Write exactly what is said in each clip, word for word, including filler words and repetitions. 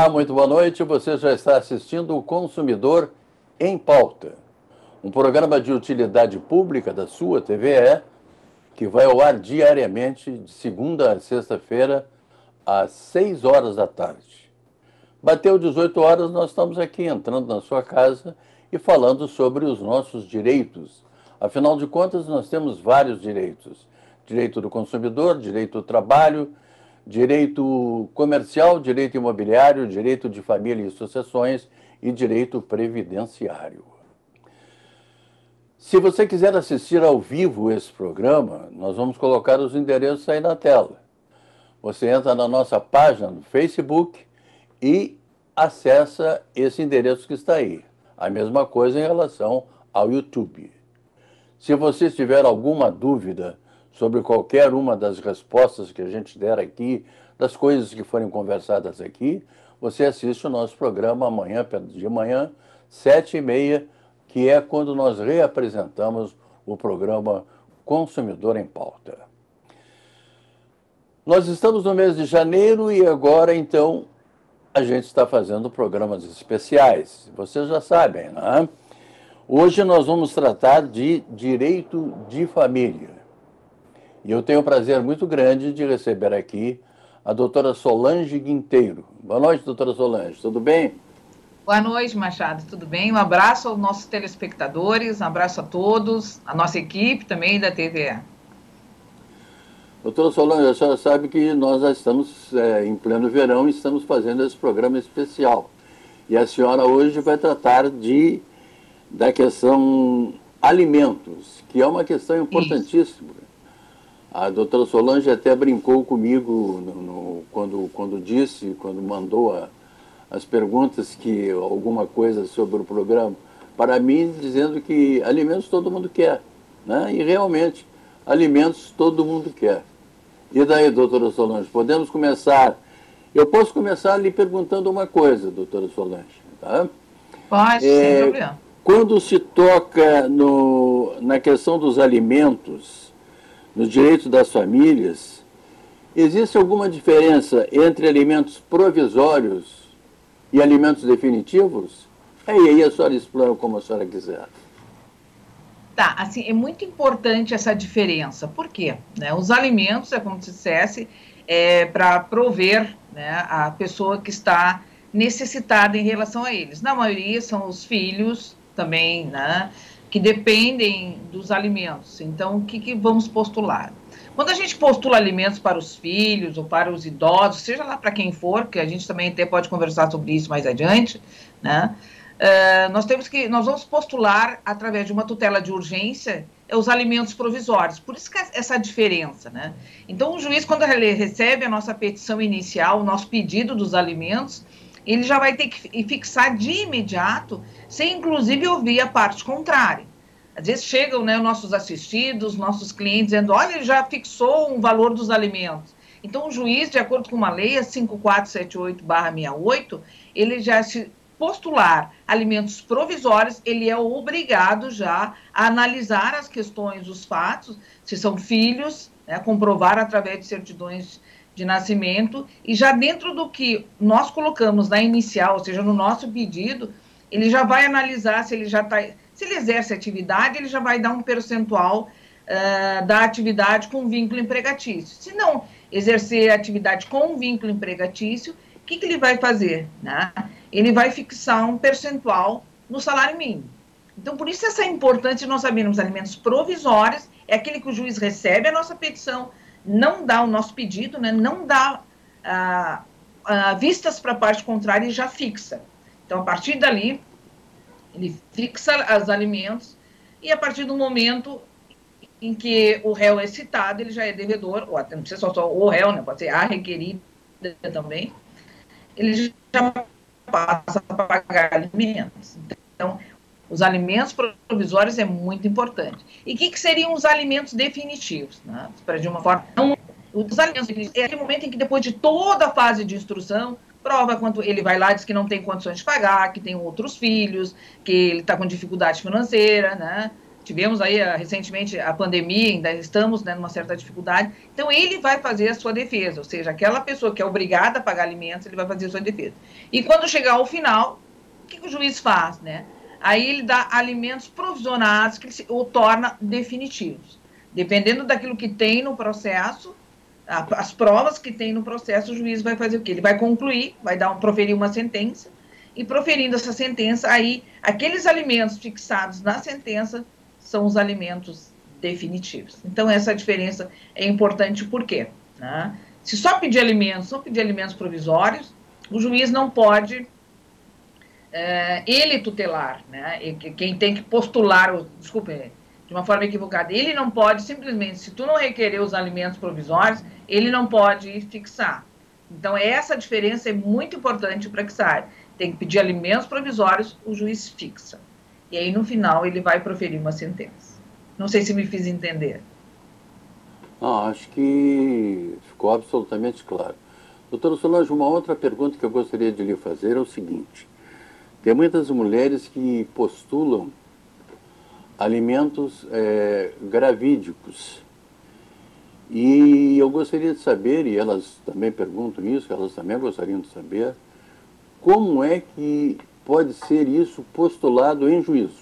Olá, muito boa noite. Você já está assistindo o Consumidor em Pauta, um programa de utilidade pública da sua T V E, que vai ao ar diariamente, de segunda a sexta-feira, às seis horas da tarde. Bateu dezoito horas, nós estamos aqui entrando na sua casa e falando sobre os nossos direitos. Afinal de contas, nós temos vários direitos. Direito do consumidor, direito do trabalho, direito comercial, direito imobiliário, direito de família e sucessões e direito previdenciário. Se você quiser assistir ao vivo esse programa, nós vamos colocar os endereços aí na tela. Você entra na nossa página no Facebook e acessa esse endereço que está aí. A mesma coisa em relação ao YouTube. Se você tiver alguma dúvida sobre qualquer uma das respostas que a gente der aqui, das coisas que forem conversadas aqui, você assiste o nosso programa amanhã, de manhã, sete e meia, que é quando nós reapresentamos o programa Consumidor em Pauta. Nós estamos no mês de janeiro e agora, então, a gente está fazendo programas especiais. Vocês já sabem, né? Hoje nós vamos tratar de direito de família. E eu tenho um prazer muito grande de receber aqui a doutora Solange Guinteiro. Boa noite, doutora Solange. Tudo bem? Boa noite, Machado. Tudo bem? Um abraço aos nossos telespectadores, um abraço a todos, a nossa equipe também da T V E. Doutora Solange, a senhora sabe que nós já estamos é, em pleno verão e estamos fazendo esse programa especial. E a senhora hoje vai tratar de, da questão alimentos, que é uma questão importantíssima. Isso. A doutora Solange até brincou comigo no, no, quando, quando disse, quando mandou a, as perguntas, que alguma coisa sobre o programa, para mim, dizendo que alimentos todo mundo quer, né? E realmente, alimentos todo mundo quer. E daí, doutora Solange, podemos começar? Eu posso começar lhe perguntando uma coisa, doutora Solange, tá? Pode, é, sem problema. Quando se toca no, na questão dos alimentos, nos direitos das famílias, existe alguma diferença entre alimentos provisórios e alimentos definitivos? E aí a senhora explana como a senhora quiser. Tá, assim, é muito importante essa diferença. Por quê? Né, os alimentos, é como se dissesse, é para prover, né, a pessoa que está necessitada em relação a eles. Na maioria são os filhos também, né, que dependem dos alimentos. Então, o que, que vamos postular? Quando a gente postula alimentos para os filhos ou para os idosos, seja lá para quem for, que a gente também até pode conversar sobre isso mais adiante, né? Uh, nós temos que, nós vamos postular, através de uma tutela de urgência, os alimentos provisórios. Por isso que essa diferença, né? Então, o juiz, quando ele recebe a nossa petição inicial, o nosso pedido dos alimentos, ele já vai ter que fixar de imediato, sem inclusive ouvir a parte contrária. Às vezes chegam, né, nossos assistidos, nossos clientes, dizendo, olha, ele já fixou um valor dos alimentos. Então, o juiz, de acordo com uma lei, a cinco quatro sete oito barra sessenta e oito, ele já se postular alimentos provisórios, ele é obrigado já a analisar as questões, os fatos, se são filhos, né, comprovar através de certidões de nascimento, e já dentro do que nós colocamos na inicial, ou seja, no nosso pedido, ele já vai analisar se ele já está, se ele exerce atividade, ele já vai dar um percentual uh, da atividade com vínculo empregatício. Se não exercer atividade com vínculo empregatício, o que, que ele vai fazer? Né? Ele vai fixar um percentual no salário mínimo. Então, por isso essa importância de nós sabermos alimentos provisórios, é aquele que o juiz recebe a nossa petição, não dá o nosso pedido, né, não dá ah, ah, vistas para a parte contrária e já fixa. Então, a partir dali, ele fixa os alimentos e a partir do momento em que o réu é citado, ele já é devedor, ou até não precisa só o réu, né, pode ser a requerida também, ele já passa a pagar alimentos. Então, os alimentos provisórios é muito importante. E o que, que seriam os alimentos definitivos? Né? Para de uma forma, não, os alimentos definitivos é aquele momento em que, depois de toda a fase de instrução, prova quanto ele vai lá, diz que não tem condições de pagar, que tem outros filhos, que ele está com dificuldade financeira, né? tivemos aí uh, recentemente a pandemia, ainda estamos, né, numa certa dificuldade, então ele vai fazer a sua defesa, ou seja, aquela pessoa que é obrigada a pagar alimentos, ele vai fazer a sua defesa. E quando chegar ao final, o que, que o juiz faz, né? Aí ele dá alimentos provisionados que ele se, o torna definitivos. Dependendo daquilo que tem no processo, a, as provas que tem no processo, o juiz vai fazer o quê? Ele vai concluir, vai dar um, proferir uma sentença, e proferindo essa sentença, aí aqueles alimentos fixados na sentença são os alimentos definitivos. Então, essa diferença é importante por quê? Né? Se só pedir alimentos, só pedir alimentos provisórios, o juiz não pode, é, ele tutelar, né? E quem tem que postular, desculpe, de uma forma equivocada, ele não pode simplesmente, se tu não requerer os alimentos provisórios, ele não pode fixar. Então, essa diferença é muito importante para que saia. Tem que pedir alimentos provisórios, o juiz fixa. E aí, no final, ele vai proferir uma sentença. Não sei se me fiz entender. Não, acho que ficou absolutamente claro. Doutora Solange, uma outra pergunta que eu gostaria de lhe fazer é o seguinte. Tem muitas mulheres que postulam alimentos é, gravídicos. E eu gostaria de saber, e elas também perguntam isso, elas também gostariam de saber, como é que pode ser isso postulado em juízo?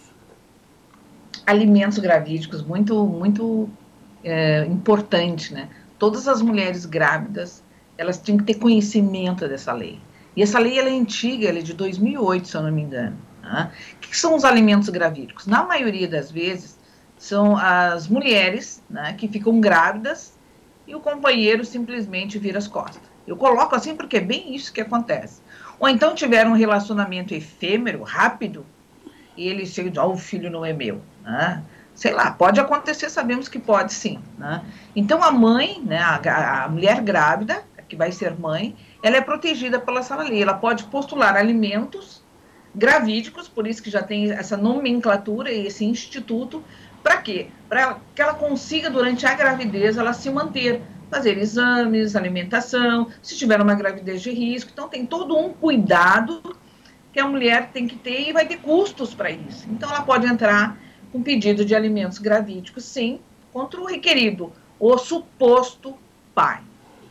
Alimentos gravídicos, muito, muito é, importante, né? Todas as mulheres grávidas, elas têm que ter conhecimento dessa lei. E essa lei, ela é antiga, ela é de dois mil e oito, se eu não me engano. Tá? O que são os alimentos gravídicos? Na maioria das vezes, são as mulheres, né, que ficam grávidas e o companheiro simplesmente vira as costas. Eu coloco assim porque é bem isso que acontece. Ou então tiveram um relacionamento efêmero, rápido, e ele chega e diz, oh, o filho não é meu. Né? Sei lá, pode acontecer, sabemos que pode sim. Né? Então a mãe, né, a, a mulher grávida, que vai ser mãe, ela é protegida pela essa lei. Ela pode postular alimentos gravídicos, por isso que já tem essa nomenclatura e esse instituto. Para quê? Para que ela consiga, durante a gravidez, ela se manter, fazer exames, alimentação, se tiver uma gravidez de risco. Então, tem todo um cuidado que a mulher tem que ter e vai ter custos para isso. Então, ela pode entrar com pedido de alimentos gravídicos, sim, contra o requerido, o suposto pai.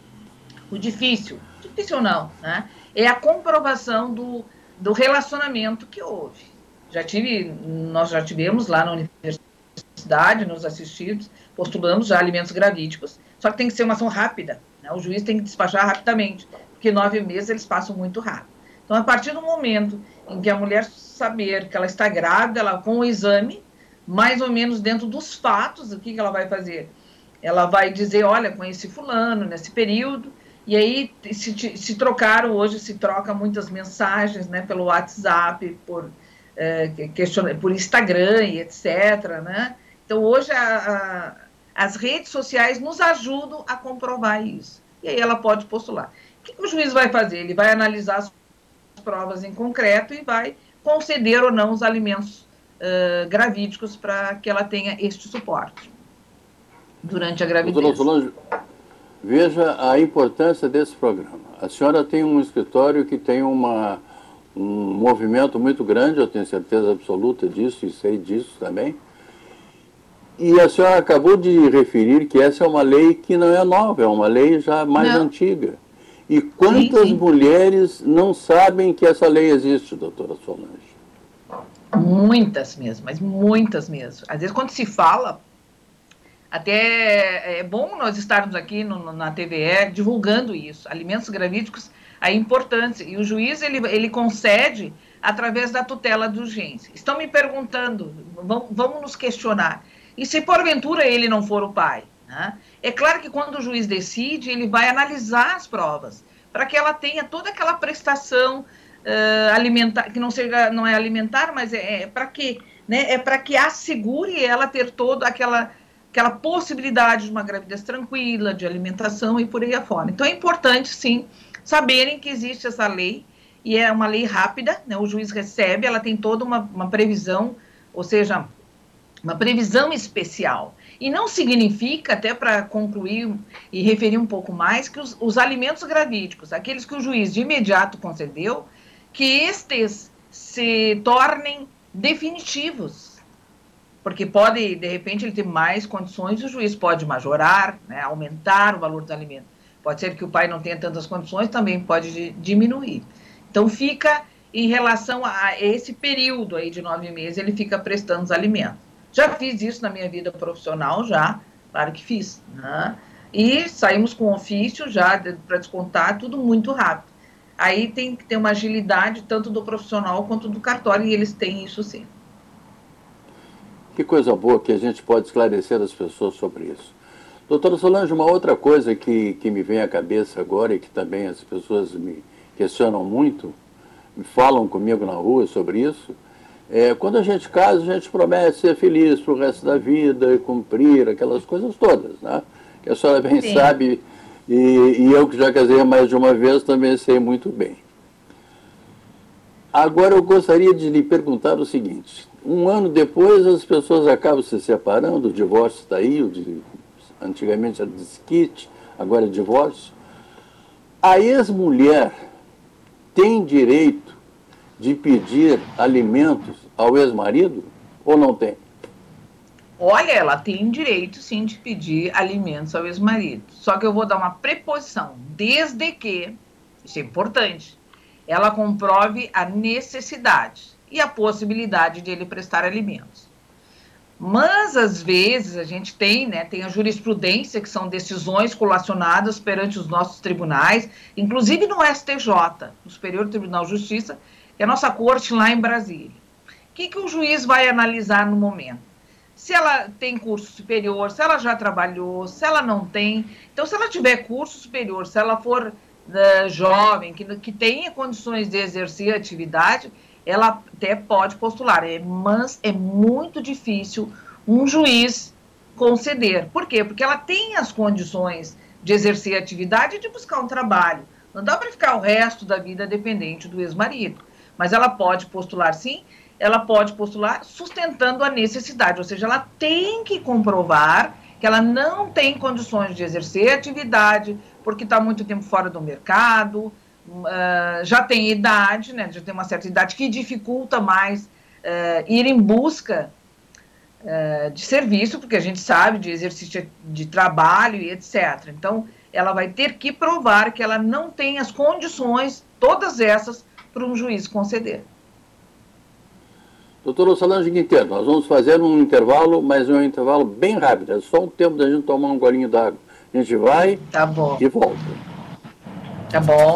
O difícil, difícil não, né? É a comprovação do, do relacionamento que houve. Já tive, nós já tivemos lá na universidade, nos assistidos, postulamos já alimentos gravídicos, só que tem que ser uma ação rápida, né? O juiz tem que despachar rapidamente, porque nove meses eles passam muito rápido. Então, a partir do momento em que a mulher saber que ela está grávida, ela, com o exame, mais ou menos dentro dos fatos, o que, que ela vai fazer? Ela vai dizer, olha, conheci fulano nesse período, e aí se, se trocaram, hoje se troca muitas mensagens, né, pelo WhatsApp, por, é, questiona, por Instagram e etcétera, né? Então, hoje a, a, as redes sociais nos ajudam a comprovar isso. E aí ela pode postular. O que, que o juiz vai fazer? Ele vai analisar as provas em concreto e vai conceder ou não os alimentos uh, gravídicos para que ela tenha este suporte durante a gravidez. Doutora Solange, veja a importância desse programa. A senhora tem um escritório que tem uma, um movimento muito grande, eu tenho certeza absoluta disso e sei disso também. E a senhora acabou de referir que essa é uma lei que não é nova, é uma lei já mais não. antiga. E quantas sim, sim. mulheres não sabem que essa lei existe, doutora Solange? Muitas mesmo, mas muitas mesmo. Às vezes, quando se fala, até é bom nós estarmos aqui no, na T V E divulgando isso, alimentos gravídicos, a importância. E o juiz, ele, ele concede através da tutela de urgência. Estão me perguntando, vamos, vamos nos questionar. E se porventura ele não for o pai? Né? É claro que quando o juiz decide, ele vai analisar as provas, para que ela tenha toda aquela prestação uh, alimentar, que não seja, não é alimentar, mas é, é para quê? Né? É para que assegure ela ter toda aquela, aquela possibilidade de uma gravidez tranquila, de alimentação e por aí afora. Então é importante, sim, saberem que existe essa lei, e é uma lei rápida, né? O juiz recebe, ela tem toda uma, uma previsão, ou seja, uma previsão especial. E não significa, até para concluir e referir um pouco mais, que os, os alimentos gravídicos, aqueles que o juiz de imediato concedeu, que estes se tornem definitivos. porque pode, de repente, ele ter mais condições, o juiz pode majorar, né, aumentar o valor dos alimentos. Pode ser que o pai não tenha tantas condições, também pode diminuir. Então, fica em relação a esse período aí de nove meses, ele fica prestando os alimentos. Já fiz isso na minha vida profissional, já, claro que fiz, né? E saímos com ofício já para descontar, tudo muito rápido. Aí tem que ter uma agilidade tanto do profissional quanto do cartório, e eles têm isso sim. Que coisa boa que a gente pode esclarecer as pessoas sobre isso. Doutora Solange, uma outra coisa que, que me vem à cabeça agora e que também as pessoas me questionam muito, me falam comigo na rua sobre isso, é quando a gente casa, a gente promete ser feliz para o resto da vida e cumprir aquelas coisas todas, né? Que a senhora bem Sim. sabe, e, e eu que já casei mais de uma vez também sei muito bem. Agora eu gostaria de lhe perguntar o seguinte, um ano depois as pessoas acabam se separando, o divórcio está aí, o de, antigamente era desquite, agora é divórcio. A ex-mulher tem direito de pedir alimentos ao ex-marido ou não tem? Olha, ela tem direito, sim, de pedir alimentos ao ex-marido. Só que eu vou dar uma preposição, desde que, isso é importante, ela comprove a necessidade e a possibilidade de ele prestar alimentos. Mas, às vezes, a gente tem, né, tem a jurisprudência, que são decisões colacionadas perante os nossos tribunais, inclusive no S T J, no Superior Tribunal de Justiça, que é a nossa corte lá em Brasília. O que, que o juiz vai analisar no momento? Se ela tem curso superior, se ela já trabalhou, se ela não tem. Então, se ela tiver curso superior, se ela for uh, jovem, que, que tenha condições de exercer a atividade, ela até pode postular, é, mas é muito difícil um juiz conceder. Por quê? Porque ela tem as condições de exercer a atividade e de buscar um trabalho. Não dá para ficar o resto da vida dependente do ex-marido. Mas ela pode postular sim, ela pode postular sustentando a necessidade, ou seja, ela tem que comprovar que ela não tem condições de exercer a atividade, porque está muito tempo fora do mercado, Uh, já tem idade, né, já tem uma certa idade que dificulta mais uh, ir em busca uh, de serviço, porque a gente sabe de exercício de trabalho e etcétera. Então, ela vai ter que provar que ela não tem as condições, todas essas, para um juiz conceder. Doutora Solange Guinteiro, nós vamos fazer um intervalo, mas é um intervalo bem rápido, é só o tempo da gente tomar um golinho d'água. A gente vai tá bom. E volta. Tá bom.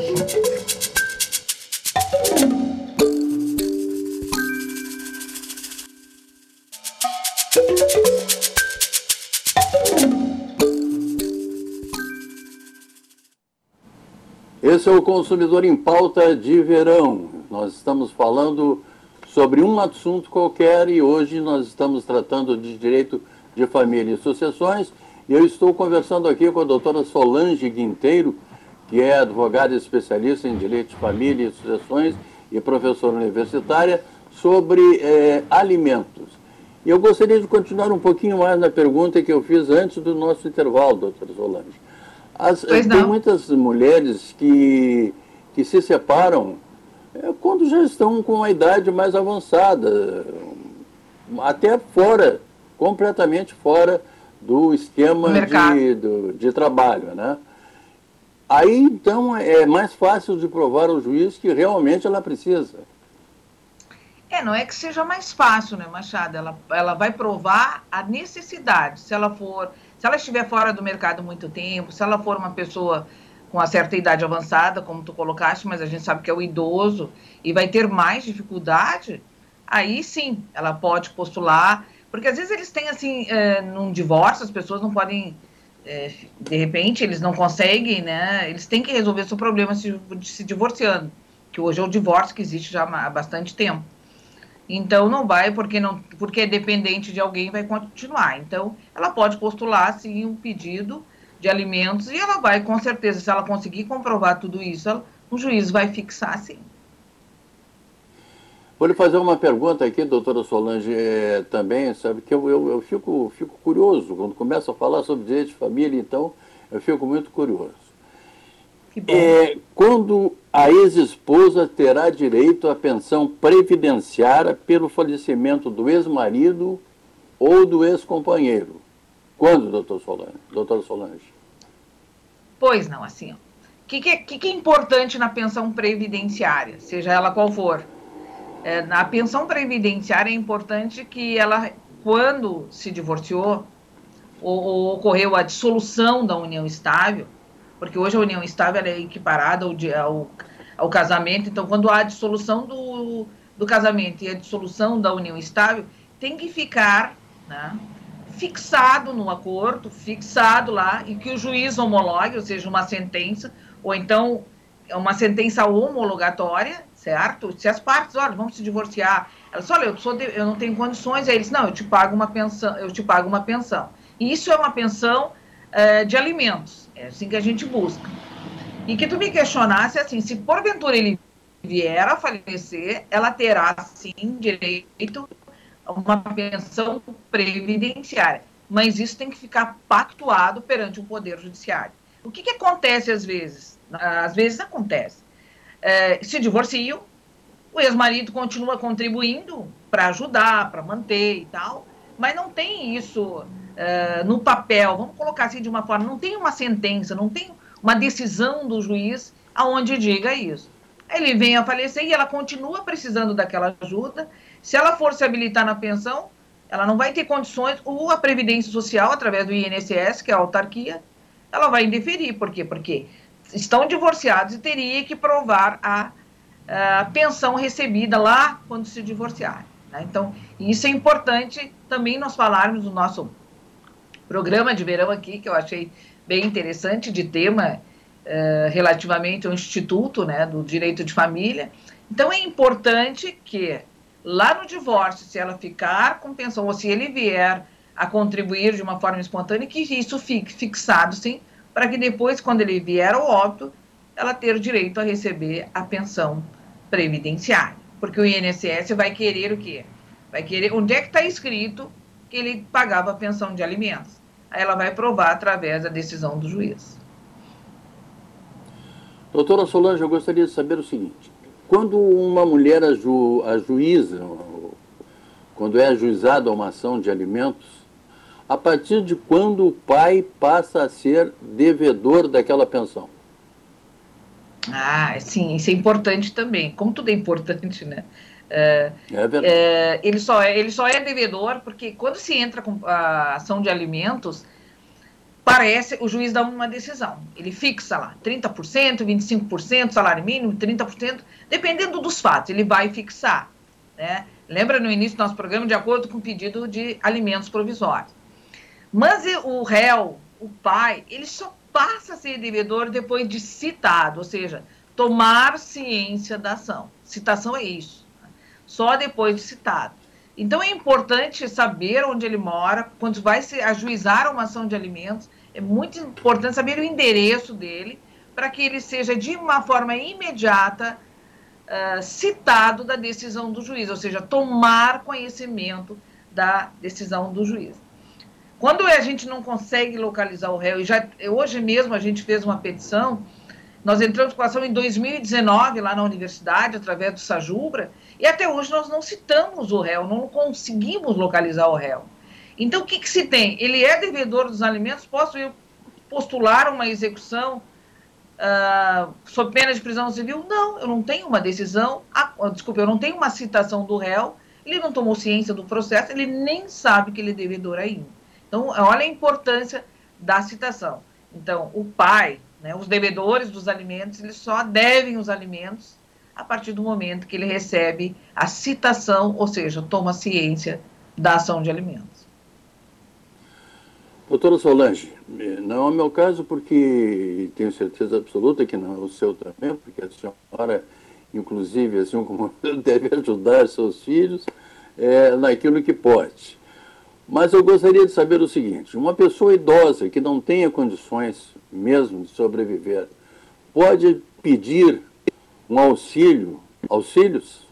Esse é o Consumidor em Pauta de Verão. Nós estamos falando sobre um assunto qualquer e hoje nós estamos tratando de direito de família e sucessões. E eu estou conversando aqui com a doutora Solange Guinteiro, que é advogada especialista em direito de família e sucessões e professora universitária, sobre é, alimentos. E eu gostaria de continuar um pouquinho mais na pergunta que eu fiz antes do nosso intervalo, doutora Solange. As, tem muitas mulheres que, que se separam é, quando já estão com uma idade mais avançada, até fora, completamente fora do esquema de, do, de trabalho, né? Aí, então, é mais fácil de provar ao juiz que realmente ela precisa. É, não é que seja mais fácil, né, Machado? Ela, ela vai provar a necessidade. Se ela for, se ela estiver fora do mercado muito tempo, se ela for uma pessoa com uma certa idade avançada, como tu colocaste, mas a gente sabe que é o idoso e vai ter mais dificuldade, aí sim, ela pode postular. Porque às vezes eles têm, assim, é, num divórcio, as pessoas não podem... É, de repente, eles não conseguem, né? Eles têm que resolver seu problema se, se divorciando, que hoje é o divórcio que existe já há bastante tempo. Então, não vai, porque, não, porque é dependente de alguém, vai continuar. Então, ela pode postular, sim, um pedido de alimentos e ela vai, com certeza, se ela conseguir comprovar tudo isso, ela, o juiz vai fixar, sim. Vou lhe fazer uma pergunta aqui, doutora Solange, é, também, sabe, que eu, eu, eu fico, fico curioso, quando começo a falar sobre direito de família, então, eu fico muito curioso. Que bom. É, quando a ex-esposa terá direito à pensão previdenciária pelo falecimento do ex-marido ou do ex-companheiro. Quando, doutor Solange? doutora Solange? Pois não, assim, ó. O que, que, que, que é importante na pensão previdenciária, seja ela qual for? É, na pensão previdenciária é importante que ela, quando se divorciou, ou, ou ocorreu a dissolução da união estável, porque hoje a união estável é equiparada ao, ao, ao casamento, então quando há a dissolução do, do casamento e a dissolução da união estável, tem que ficar, né, fixado no acordo, fixado lá, e que o juiz homologue, ou seja, uma sentença, ou então uma sentença homologatória, certo? Se as partes, olha, vamos se divorciar, elas, olha, eu, sou de, eu não tenho condições, aí eles, não, eu te pago uma pensão, eu te pago uma pensão. E isso é uma pensão uh, de alimentos, é assim que a gente busca. E que tu me questionasse, assim, se porventura ele vier a falecer, ela terá, sim, direito a uma pensão previdenciária. Mas isso tem que ficar pactuado perante o Poder Judiciário. O que, que acontece às vezes? Às vezes acontece. É, se divorciam, o ex-marido continua contribuindo para ajudar, para manter e tal, mas não tem isso é, no papel, vamos colocar assim de uma forma, não tem uma sentença, não tem uma decisão do juiz aonde diga isso. Ele vem a falecer e ela continua precisando daquela ajuda. Se ela for se habilitar na pensão, ela não vai ter condições, ou a Previdência Social, através do I N S S, que é a autarquia, ela vai indeferir. Por quê? Porque estão divorciados e teria que provar a, a pensão recebida lá quando se divorciarem. Né? Então, isso é importante também nós falarmos do nosso programa de verão aqui, que eu achei bem interessante, de tema uh, relativamente ao Instituto, né, do Direito de Família. Então, é importante que lá no divórcio, se ela ficar com pensão, ou se ele vier a contribuir de uma forma espontânea, que isso fique fixado, sim, para que depois, quando ele vier ao óbito, ela ter o direito a receber a pensão previdenciária. Porque o I N S S vai querer o quê? Vai querer, onde é que está escrito que ele pagava a pensão de alimentos? Aí ela vai provar através da decisão do juiz. Doutora Solange, eu gostaria de saber o seguinte: quando uma mulher aju, ajuiza, quando é ajuizada uma ação de alimentos, a partir de quando o pai passa a ser devedor daquela pensão? Ah, sim, isso é importante também. Como tudo é importante, né? É, é verdade. É, ele, só é, ele só é devedor porque quando se entra com a ação de alimentos, parece, o juiz dá uma decisão. Ele fixa lá trinta por cento, vinte e cinco por cento, salário mínimo, trinta por cento, dependendo dos fatos, ele vai fixar. Né? Lembra no início do nosso programa, de acordo com o pedido de alimentos provisórios. Mas o réu, o pai, ele só passa a ser devedor depois de citado, ou seja, tomar ciência da ação. Citação é isso, né? Só depois de citado. Então, é importante saber onde ele mora, quando vai se ajuizar uma ação de alimentos, é muito importante saber o endereço dele, para que ele seja, de uma forma imediata, uh, citado da decisão do juiz, ou seja, tomar conhecimento da decisão do juiz. Quando a gente não consegue localizar o réu, e já, hoje mesmo a gente fez uma petição, nós entramos com a ação em dois mil e dezenove, lá na universidade, através do Sajubra, e até hoje nós não citamos o réu, não conseguimos localizar o réu. Então, o que, que se tem? Ele é devedor dos alimentos, posso eu postular uma execução uh, sob pena de prisão civil? Não, eu não tenho uma decisão, ah, desculpa, eu não tenho uma citação do réu, ele não tomou ciência do processo, ele nem sabe que ele é devedor ainda. Então, olha a importância da citação. Então, o pai, né, os devedores dos alimentos, eles só devem os alimentos a partir do momento que ele recebe a citação, ou seja, toma ciência da ação de alimentos. Doutora Solange, não é o meu caso porque tenho certeza absoluta que não é o seu também, porque a senhora, inclusive, assim como deve ajudar seus filhos é, naquilo que pode. Mas eu gostaria de saber o seguinte: uma pessoa idosa que não tenha condições mesmo de sobreviver, pode pedir um auxílio, auxílios?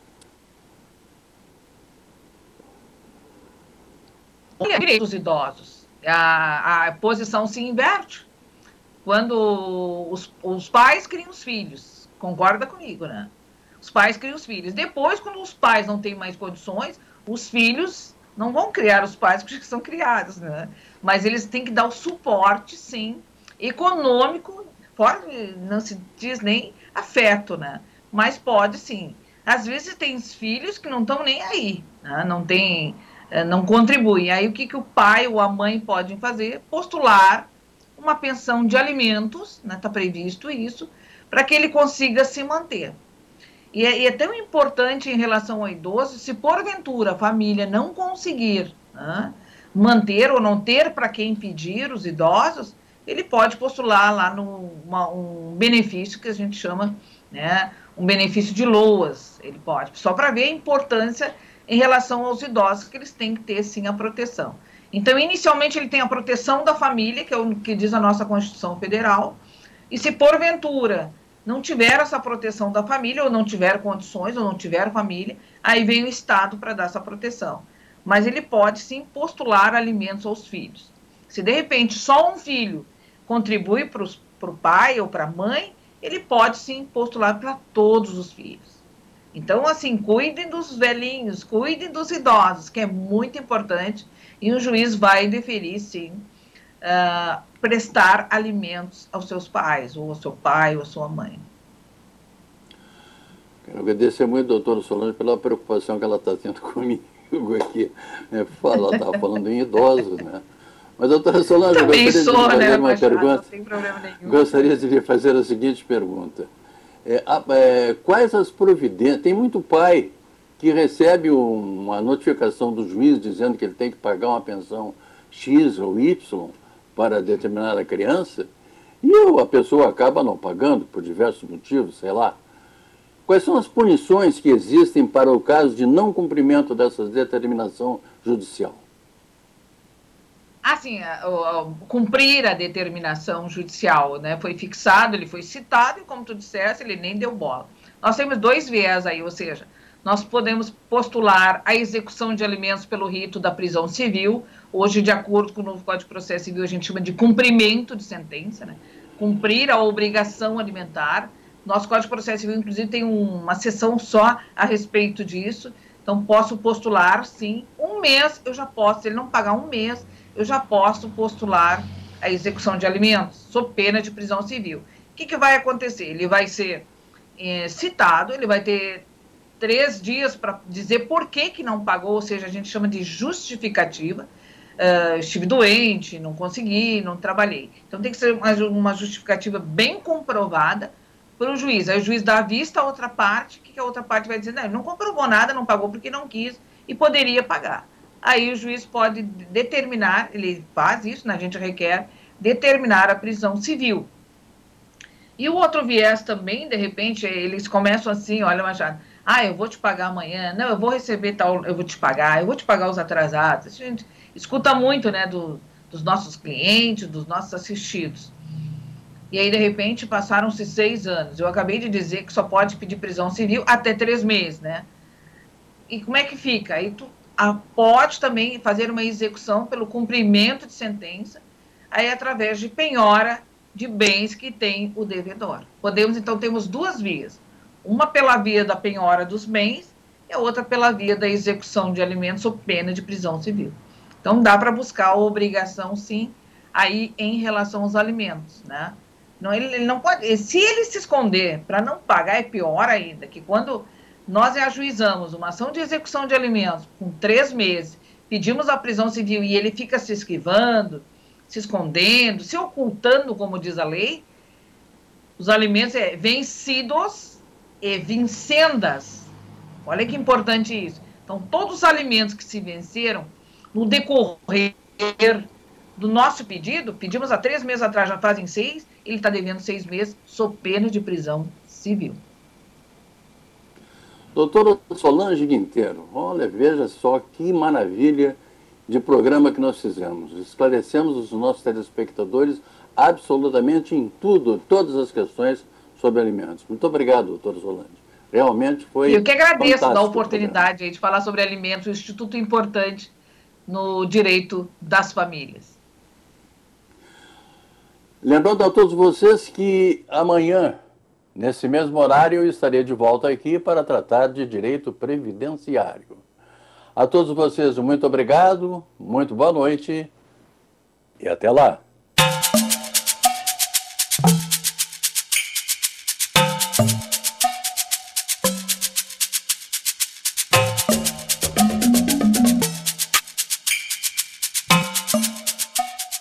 Direitos dos idosos. A, a posição se inverte. Quando os, os pais criam os filhos, concorda comigo, né? Os pais criam os filhos. Depois, quando os pais não têm mais condições, os filhos não vão criar os pais que são criados, né? Mas eles têm que dar o suporte, sim, econômico, fora, não se diz nem afeto, né? Mas pode, sim. Às vezes tem filhos que não estão nem aí, né? Não tem, não contribuem. Aí o que, que o pai ou a mãe podem fazer? Postular uma pensão de alimentos, né? Está previsto isso, para que ele consiga se manter. E é, e é tão importante em relação ao idoso, se porventura a família não conseguir, né, manter ou não ter para quem pedir os idosos, ele pode postular lá no, uma, um benefício que a gente chama, né, um benefício de LOAS, ele pode, só para ver a importância em relação aos idosos, que eles têm que ter, sim, a proteção. Então, inicialmente, ele tem a proteção da família, que é o que diz a nossa Constituição Federal, e se porventura não tiver essa proteção da família, ou não tiver condições, ou não tiver família, aí vem o Estado para dar essa proteção. Mas ele pode, sim, postular alimentos aos filhos. Se, de repente, só um filho contribui para o pai ou para a mãe, ele pode, sim, postular para todos os filhos. Então, assim, cuidem dos velhinhos, cuidem dos idosos, que é muito importante, e o juiz vai deferir, sim, Uh, prestar alimentos aos seus pais, ou ao seu pai, ou à sua mãe. Quero agradecer muito, doutora Solange, pela preocupação que ela está tendo comigo aqui. Né? Ela estava falando em idosos, né? Mas, doutora Solange, eu Também gostaria sou, de lhe fazer né, uma Machado, pergunta. não tem problema nenhum. Gostaria de lhe fazer a seguinte pergunta. É, é, quais as providências... Tem muito pai que recebe uma notificação do juiz dizendo que ele tem que pagar uma pensão X ou Y para determinada criança, e a pessoa acaba não pagando por diversos motivos, sei lá. Quais são as punições que existem para o caso de não cumprimento dessa determinação judicial? Assim, cumprir a determinação judicial, né? Foi fixado, ele foi citado, e como tu disseste, ele nem deu bola. Nós temos dois viés aí, ou seja, nós podemos postular a execução de alimentos pelo rito da prisão civil. Hoje, de acordo com o novo Código de Processo Civil, a gente chama de cumprimento de sentença, né? Cumprir a obrigação alimentar. Nosso Código de Processo Civil, inclusive, tem uma seção só a respeito disso. Então, posso postular, sim, um mês eu já posso, se ele não pagar um mês, eu já posso postular a execução de alimentos, sob pena de prisão civil. O que, que vai acontecer? Ele vai ser é, citado, ele vai ter três dias para dizer por que, que não pagou, ou seja, a gente chama de justificativa. Uh, estive doente, não consegui, não trabalhei. Então tem que ser uma, uma justificativa bem comprovada para o juiz. Aí o juiz dá a vista à outra parte, que a outra parte vai dizer, não, ele não comprovou nada, não pagou porque não quis e poderia pagar. Aí o juiz pode determinar, ele faz isso, né, a gente requer, determinar a prisão civil. E o outro viés também, de repente, eles começam assim, olha, Machado, ah, eu vou te pagar amanhã, não, eu vou receber tal, eu vou te pagar, eu vou te pagar os atrasados. A gente escuta muito, né, do, dos nossos clientes, dos nossos assistidos. E aí, de repente, passaram-se seis anos. Eu acabei de dizer que só pode pedir prisão civil até três meses, né? E como é que fica? Aí tu a, pode também fazer uma execução pelo cumprimento de sentença, aí através de penhora de bens que tem o devedor. Podemos, então, temos duas vias. Uma pela via da penhora dos bens e a outra pela via da execução de alimentos ou pena de prisão civil. Então, dá para buscar a obrigação, sim, aí em relação aos alimentos, né? Não, ele, ele não pode... Se ele se esconder para não pagar, é pior ainda, que quando nós ajuizamos uma ação de execução de alimentos com três meses, pedimos a prisão civil e ele fica se esquivando, se escondendo, se ocultando, como diz a lei, os alimentos é vencidos e vincendas. Olha que importante isso. Então, todos os alimentos que se venceram, no decorrer do nosso pedido, pedimos há três meses atrás, já fazem seis, ele está devendo seis meses, sob pena de prisão civil. Doutora Solange Guinteiro, olha, veja só que maravilha de programa que nós fizemos. Esclarecemos os nossos telespectadores absolutamente em tudo, todas as questões sobre alimentos. Muito obrigado, doutora Solange. Realmente foi Eu que agradeço da oportunidade aí de falar sobre alimentos, um instituto importante no direito das famílias. Lembrando a todos vocês que amanhã, nesse mesmo horário, eu estarei de volta aqui para tratar de direito previdenciário. A todos vocês, muito obrigado, muito boa noite e até lá.